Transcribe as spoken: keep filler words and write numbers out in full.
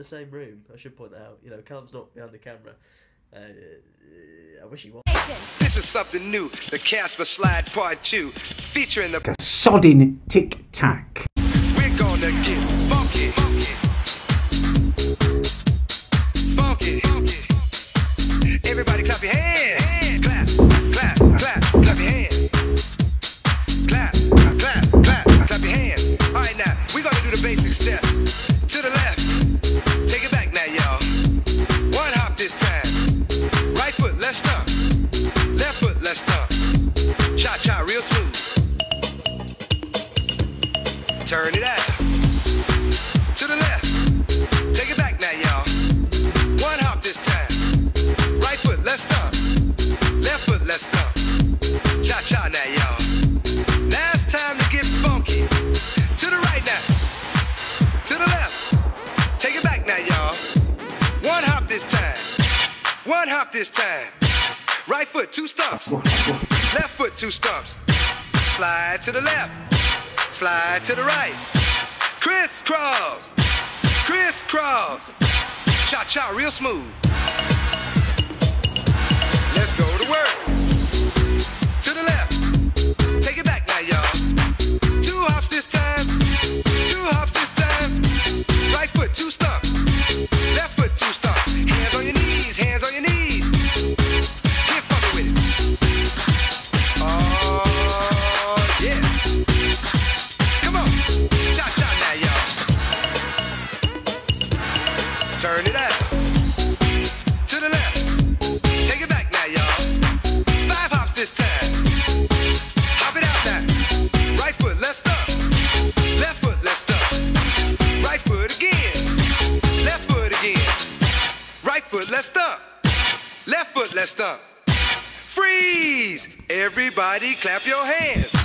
the same room. I should point that out. You know, Callum's not behind the camera. Uh, I wish he was. This is something new. The Casper Slide Part Two, featuring the sodding Tic Tac. We're gonna get funky, funky, funky, funky. Everybody, clap your hands. Clap, clap, clap, clap your hands. Clap, clap, clap, clap your hands. All right, now we're gonna do the basic step. To the left, take it back now, y'all. One hop this time. Right foot, let's stomp. Left foot, let's stomp. Cha cha, real smooth. Turn it out. To the left, take it back now, y'all. One hop this time. Right foot, let's stomp. Left foot, let's stomp. Cha cha now, y'all. Now it's time to get funky. To the right now. To the left. Take it back now, y'all. One hop this time. One hop this time. Right foot, two stumps. Left foot, two stumps. Slide to the left. Slide to the right. Crisscross. Crisscross. Cha-cha, real smooth. Let's go to work. To the left. Take it back now, y'all. Two hops this time. Two hops this time. Right foot, two stumps. Left foot, two stumps. Hands on your knees, hands on your knees. Get funky with it. Oh, yeah. Come on. Cha-cha now, y'all. Turn it out. To the left. Take it back now, y'all. Five hops this time. Hop it out now. Right foot, let's stomp. Left foot, let's stomp. Right foot again. Left foot again. Right foot, let's stomp. Left foot, let's stomp. Freeze! Everybody clap your hands.